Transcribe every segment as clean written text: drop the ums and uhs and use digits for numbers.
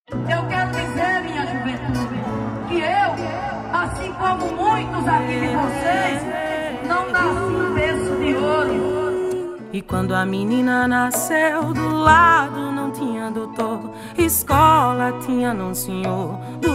Eu quero dizer, minha juventude, que eu, assim como muitos aqui de vocês, não nasci em berço de ouro. E quando a menina nasceu, do lado não tinha doutor, escola tinha não senhor.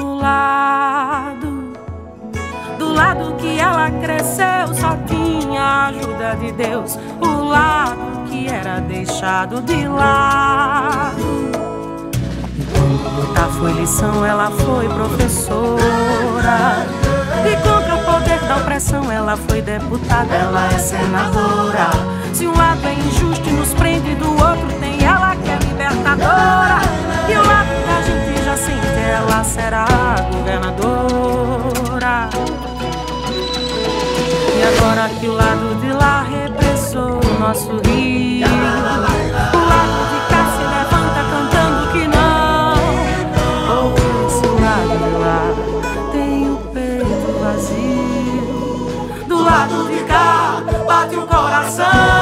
Do lado que ela cresceu só tinha a ajuda de Deus, o lado que era deixado de lado. E quando lutar foi lição, ela foi professora. E contra o poder da opressão, ela foi deputada, ela é senadora. Se um lado é injusto e nos prende, do outro tem ela que é libertadora. E o lado que a gente já sente, ela será governadora. E agora que o lado de lá repressou o nosso rio, o lado de cá se levanta cantando que não. Ou esse lado de lá tem o peito vazio. Do lado de cá bate o coração.